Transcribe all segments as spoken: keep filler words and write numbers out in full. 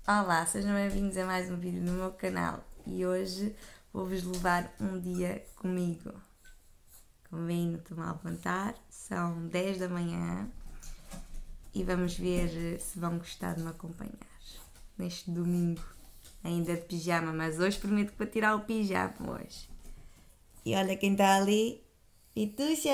Olá, sejam bem-vindos a mais um vídeo no meu canal e hoje vou-vos levar um dia comigo. Convém estou-me a levantar, são dez da manhã e vamos ver se vão gostar de me acompanhar neste domingo, ainda de pijama, mas hoje prometo que vou tirar o pijama hoje. E olha quem está ali, Pituxa!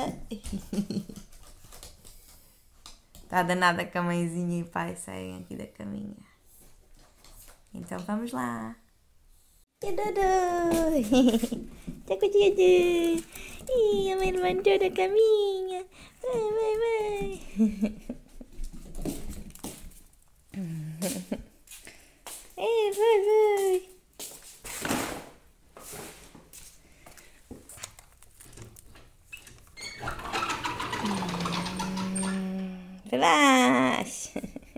Está danada com a mãezinha e o pai saem aqui da caminha. Então vamos lá. Dudu! Tchacu tchacu! Ih, a mãe levantou da caminha. Vai, vai, vai. Ei, vai, vai. Relaxa.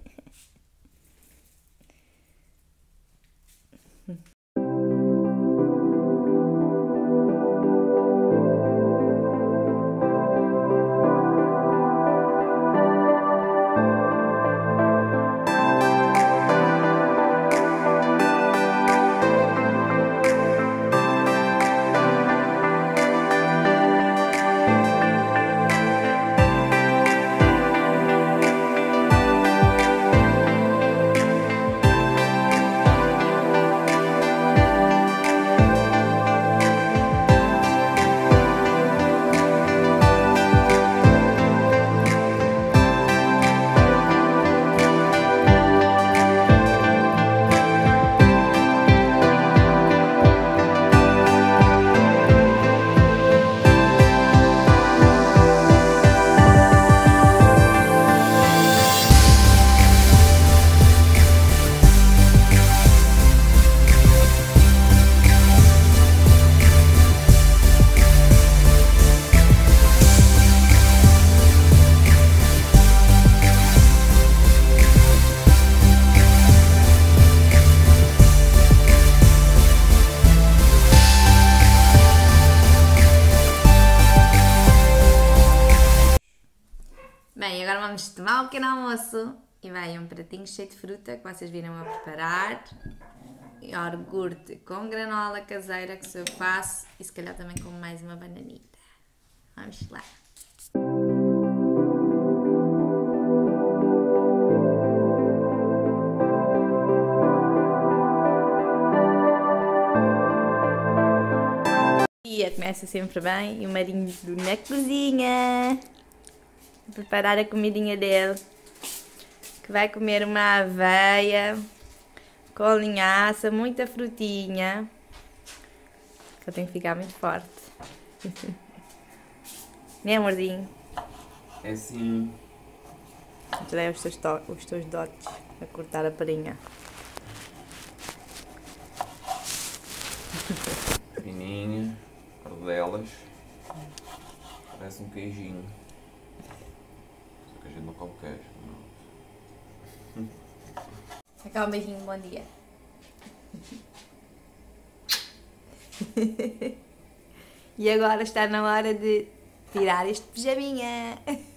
Bem, agora vamos tomar um pequeno almoço e vai um pratinho cheio de fruta que vocês viram a preparar, iogurte com granola caseira que eu faço e se calhar também com mais uma bananita. Vamos lá! O dia começa sempre bem e o Marinho na cozinha. Preparar a comidinha dele, que vai comer uma aveia com linhaça, muita frutinha, que eu tenho que ficar muito forte. Né, amorzinho? É sim. Te dei os teus, os teus dotes a cortar a farinha. Fininha, rodelas, parece um queijinho. A gente não come queijo, não. Acá um beijinho, bom dia. E agora está na hora de tirar este pijaminha.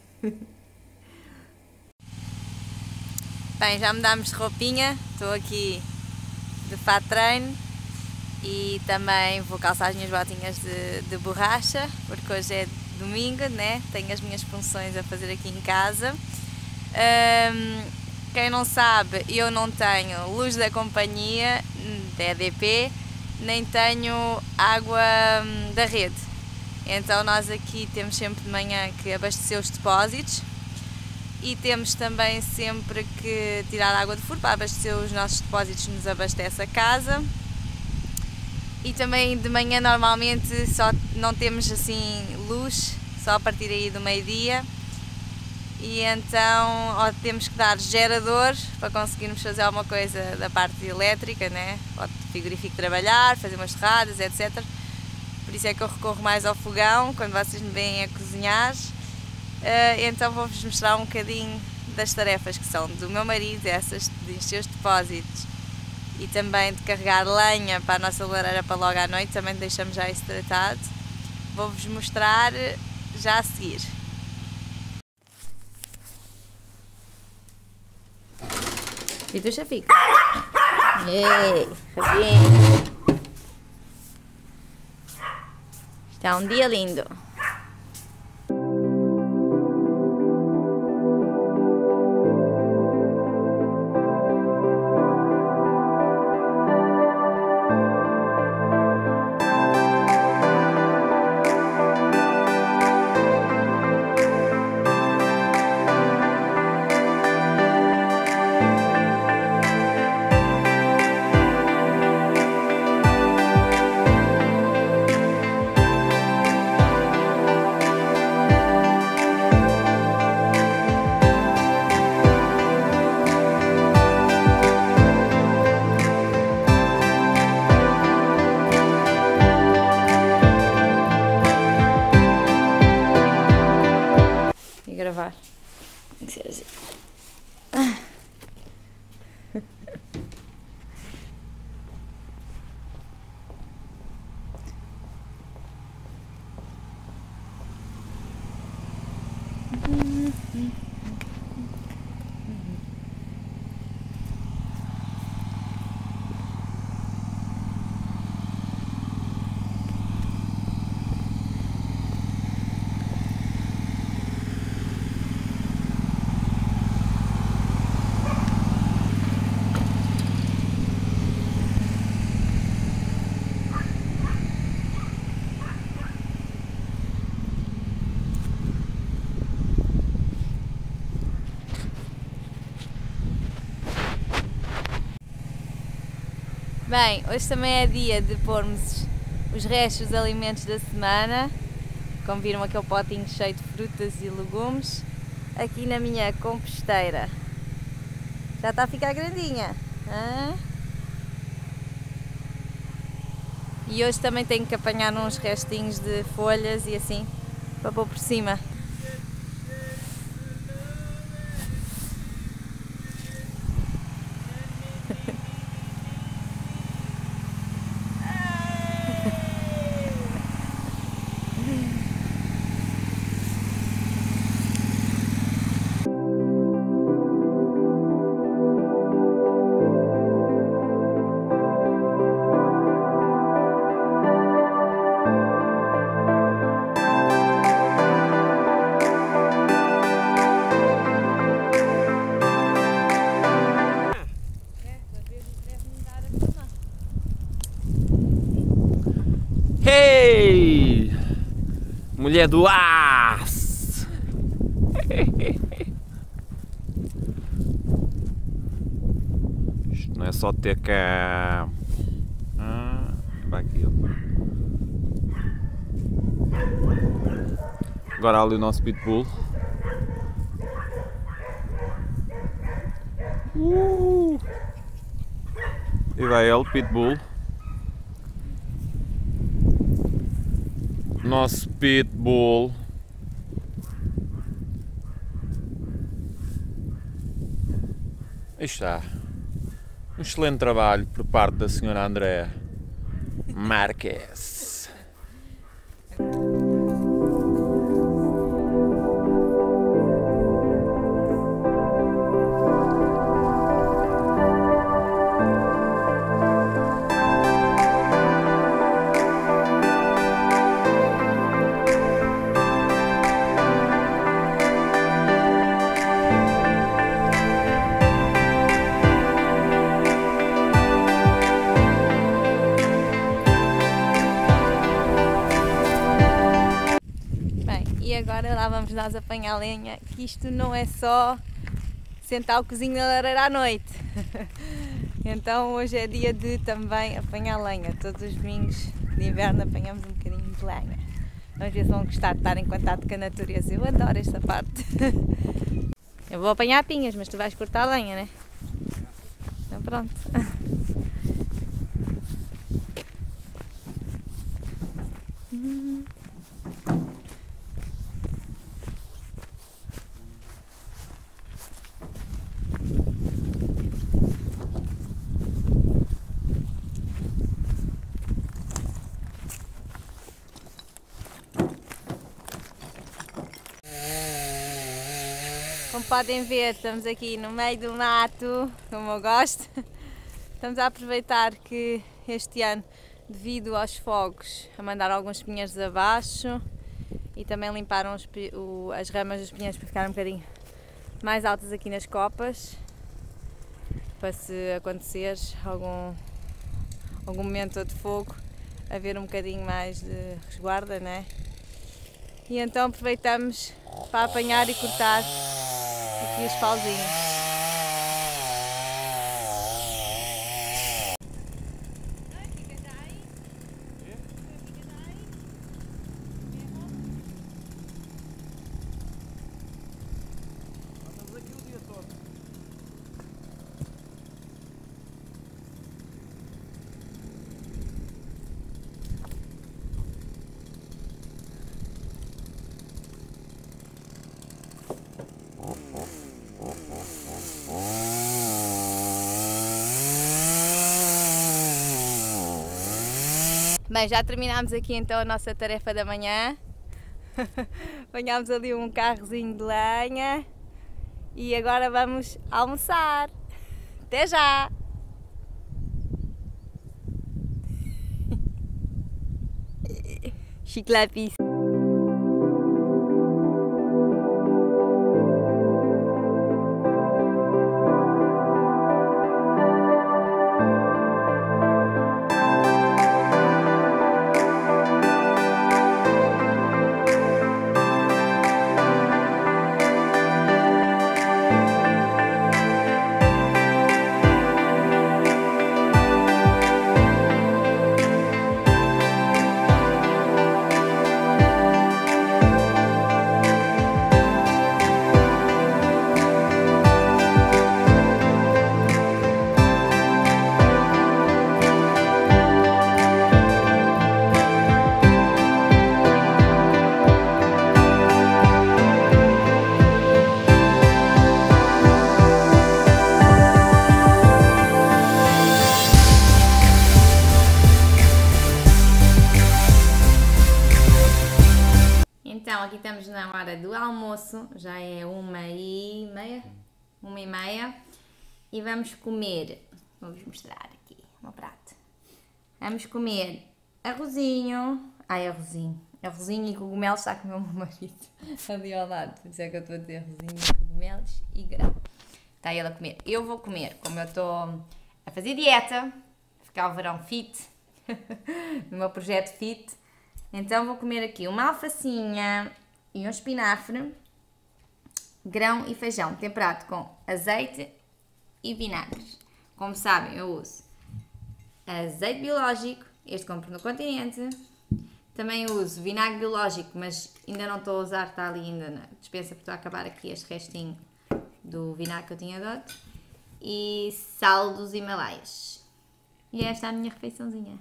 Bem, já mudámos de roupinha, estou aqui de fato de treino e também vou calçar as minhas botinhas de, de borracha, porque hoje é domingo, né? Tenho as minhas funções a fazer aqui em casa. Um, quem não sabe, eu não tenho luz da companhia, da E D P, nem tenho água da rede. Então nós aqui temos sempre de manhã que abastecer os depósitos e temos também sempre que tirar água de furo para abastecer os nossos depósitos, nos abastece a casa. E também de manhã normalmente só não temos assim luz, só a partir aí do meio-dia. E então ó, temos que dar gerador para conseguirmos fazer alguma coisa da parte elétrica, né? Pode o frigorífico trabalhar, fazer umas torradas, etcétera. Por isso é que eu recorro mais ao fogão quando vocês me veem a cozinhar. Uh, então vou-vos mostrar um bocadinho das tarefas que são do meu marido, essas de encher os depósitos e também de carregar lenha para a nossa lareira para logo à noite, também deixamos já isso tratado. Vou-vos mostrar já a seguir. Pitucha fica. Ei, Rabinho. Está um dia lindo. Gravar. Tem que ser assim. Ah. Bem, hoje também é dia de pormos os restos dos alimentos da semana. Como viram, aquele potinho cheio de frutas e legumes aqui na minha composteira. Já está a ficar grandinha. Hã? E hoje também tenho que apanhar uns restinhos de folhas e assim para pôr por cima. Hey! Mulher do aço! Isto não é só ter cá. Ah, vai aqui. Agora ali o nosso pitbull. Uh! E vai ele, pitbull. Nosso pitbull. Aí está. Um excelente trabalho por parte da senhora Andréa Marques. E agora lá vamos nós apanhar lenha, que isto não é só sentar o cozinho na lareira à noite. Então hoje é dia de também apanhar lenha. Todos os domingos de inverno apanhamos um bocadinho de lenha. Vamos ver se vão gostar de estar em contato com a natureza. Eu adoro esta parte. Eu vou apanhar pinhas, mas tu vais cortar a lenha, né? Então pronto. Como podem ver, estamos aqui no meio do mato, como eu gosto. Estamos a aproveitar que este ano, devido aos fogos, a mandar alguns pinheiros abaixo e também limparam os, o, as ramas dos pinheiros para ficarem um bocadinho mais altas aqui nas copas, para se acontecer algum, algum momento de fogo, haver um bocadinho mais de resguarda, né? E então aproveitamos para apanhar e cortar aqui os pauzinhos. Bem, já terminámos aqui então a nossa tarefa da manhã. Apanhámos ali um carrozinho de lenha e agora vamos almoçar. Até já! Chiclapis. Então, aqui estamos na hora do almoço, já é uma e meia, uma e meia, e vamos comer, vou-vos mostrar aqui, o meu prato. Vamos comer arrozinho, ai arrozinho, arrozinho e cogumelos, está com o meu marido ali ao lado, por isso é que eu estou a dizer arrozinho, cogumelos e grão. Está ele a comer. Eu vou comer, como eu estou a fazer dieta, ficar o verão fit, no meu projeto fit. Então vou comer aqui uma alfacinha e um espinafre, grão e feijão, temperado com azeite e vinagres. Como sabem, eu uso azeite biológico, este compro no Continente. Também uso vinagre biológico, mas ainda não estou a usar, está ali ainda na despensa, porque estou a acabar aqui este restinho do vinagre que eu tinha dado. E sal dos Himalaias. E esta é a minha refeiçãozinha.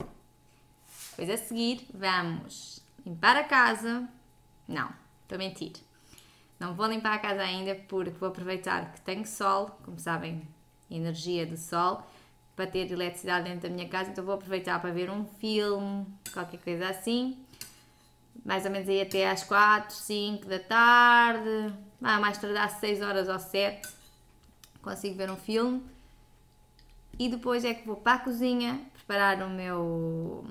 Depois a seguir vamos limpar a casa. Não, estou a mentir. Não vou limpar a casa ainda porque vou aproveitar que tenho sol, como sabem, energia do sol, para ter eletricidade dentro da minha casa. Então vou aproveitar para ver um filme, qualquer coisa assim. Mais ou menos aí até às quatro, cinco da tarde. Ah, mais tardar seis horas ou sete. Consigo ver um filme. E depois é que vou para a cozinha preparar o meu...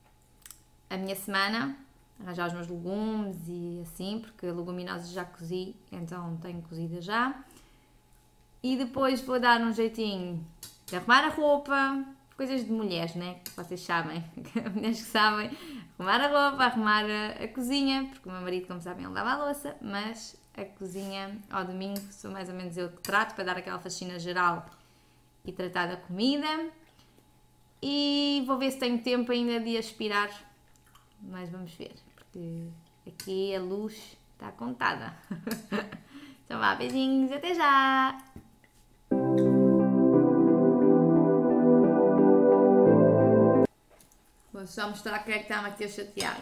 a minha semana, arranjar os meus legumes e assim, porque leguminosas já cozi, então tenho cozida já. E depois vou dar um jeitinho de arrumar a roupa, coisas de mulheres, né? Que vocês sabem, mulheres que sabem, arrumar a roupa, arrumar a, a cozinha, porque o meu marido, como sabem, ele lava a louça, mas a cozinha ao domingo sou mais ou menos eu que trato, para dar aquela faxina geral e tratar da comida. E vou ver se tenho tempo ainda de aspirar, mas vamos ver, porque aqui a luz está contada. Então vá, beijinhos, até já! Vou só mostrar quem é que está-me aqui a chatear.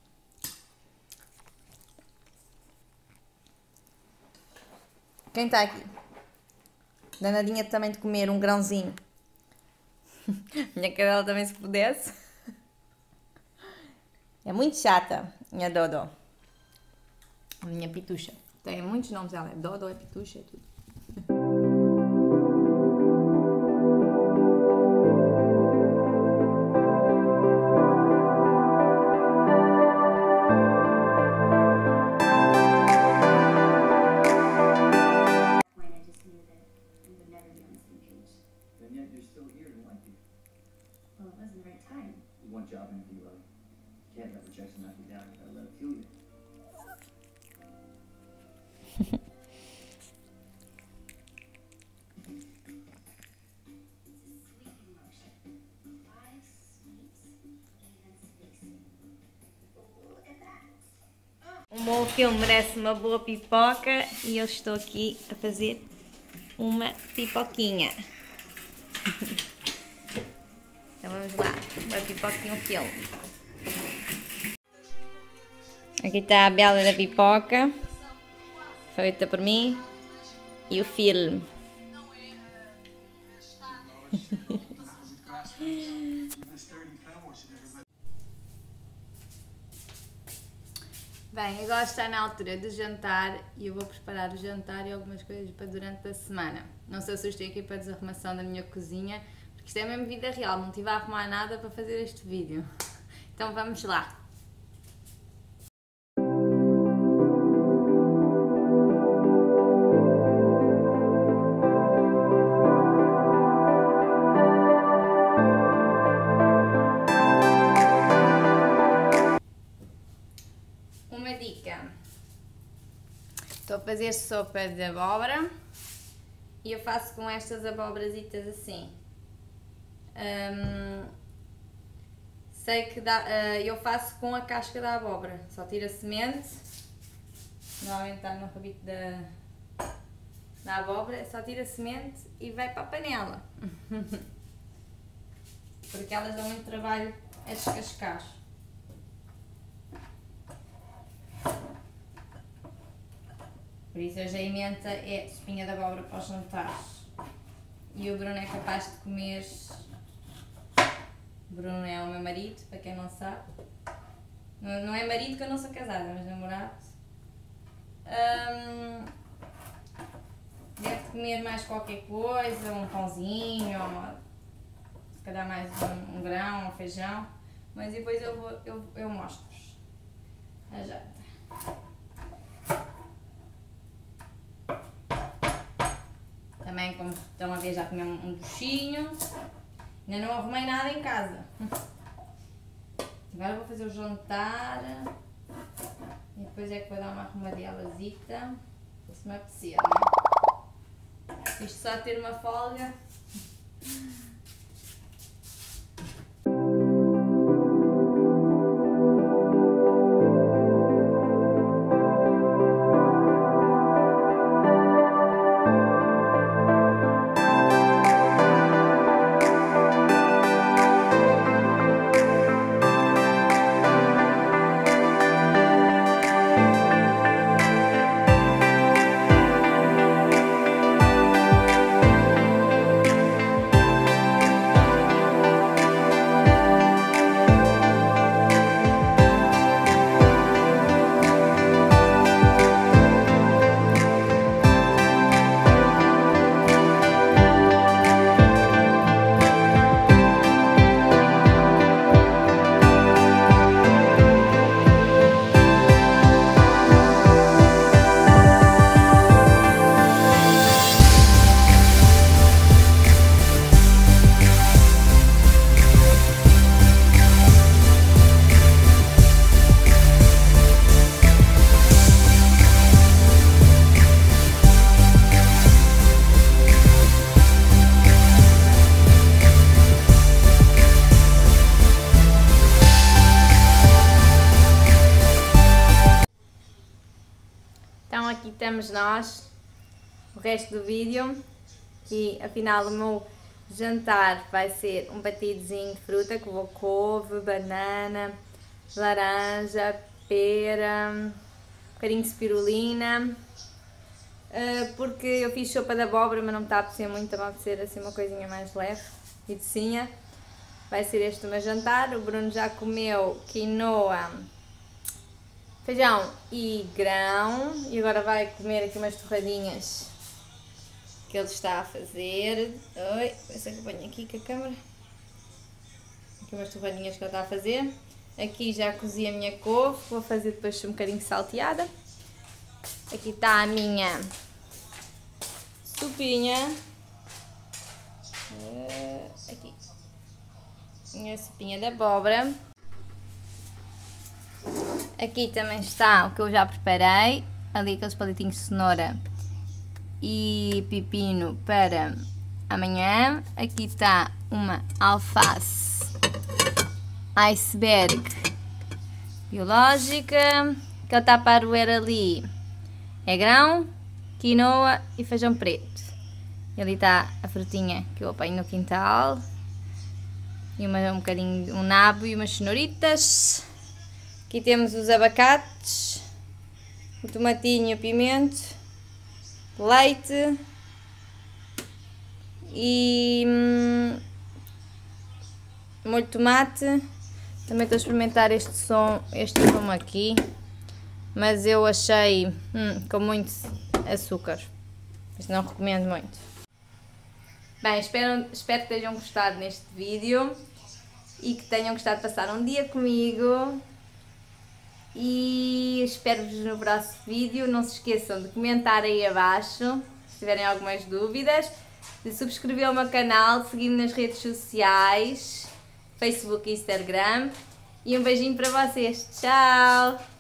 Quem está aqui? Danadinha também de comer um grãozinho. Minha cadela também se pudesse. É muito chata, minha Dodô. A minha pitucha. Tem muitos nomes, ela é Dodo, é Pitucha, é tudo. Um bom filme merece uma boa pipoca e eu estou aqui a fazer uma pipoquinha. Então vamos lá, uma pipoca e um filme. Aqui está a bela da pipoca, feita por mim, e o filme. Bem, agora está na altura do jantar e eu vou preparar o jantar e algumas coisas para durante a semana. Não se assustem aqui para a desarrumação da minha cozinha, porque isto é mesmo vida real, não estive a arrumar nada para fazer este vídeo. Então vamos lá! Estou a fazer sopa de abóbora e eu faço com estas abóborazitas assim. Hum, sei que dá, uh, eu faço com a casca da abóbora, só tiro a semente, normalmente está no rabito da, da abóbora, só tiro a semente e vai para a panela. Porque elas dão muito trabalho a descascar. Por isso hoje a emenda é espinha de abóbora para os jantares. E o Bruno é capaz de comer... O Bruno é o meu marido, para quem não sabe. Não, não é marido que eu não sou casada, mas namorado. Hum, deve comer mais qualquer coisa, um pãozinho, ou, se calhar mais um, um grão, um feijão. Mas depois eu, vou, eu, eu mostro-vos a janta. Também, como estão a ver, já comi um buchinho. Ainda não arrumei nada em casa. Agora vou fazer o jantar. E depois é que vou dar uma arrumadela-zita. Se me apetecer, não é? Isto só ter uma folga. Então aqui estamos nós, o resto do vídeo, e afinal o meu jantar vai ser um batidozinho de fruta, que vou couve, banana, laranja, pera, um bocadinho de spirulina, porque eu fiz sopa de abóbora, mas não me está a apetecer muito, está a apetecer assim uma coisinha mais leve e docinha. Vai ser este o meu jantar. O Bruno já comeu quinoa feijão e grão. E agora vai comer aqui umas torradinhas que ele está a fazer. Oi, vê se acompanho aqui com a câmera. Aqui umas torradinhas que ele está a fazer. Aqui já cozi a minha couve, vou fazer depois um bocadinho salteada. Aqui está a minha sopinha. Aqui. A minha sopinha de abóbora. Aqui também está o que eu já preparei. Ali aqueles palitinhos de cenoura e pepino para amanhã. Aqui está uma alface iceberg biológica. Que ele está a paruer ali é grão, quinoa e feijão preto. E ali está a frutinha que eu apanho no quintal. E uma, um bocadinho, um nabo e umas cenouritas. Aqui temos os abacates, o tomatinho, o pimento, leite e hum, molho de tomate. Também estou a experimentar este som, este som aqui, mas eu achei hum, com muito açúcar, mas não recomendo muito. Bem, espero, espero que tenham gostado neste vídeo e que tenham gostado de passar um dia comigo. E espero-vos no próximo vídeo. Não se esqueçam de comentar aí abaixo se tiverem algumas dúvidas, de subscrever o meu canal, de seguir-me nas redes sociais, Facebook e Instagram. E um beijinho para vocês. Tchau!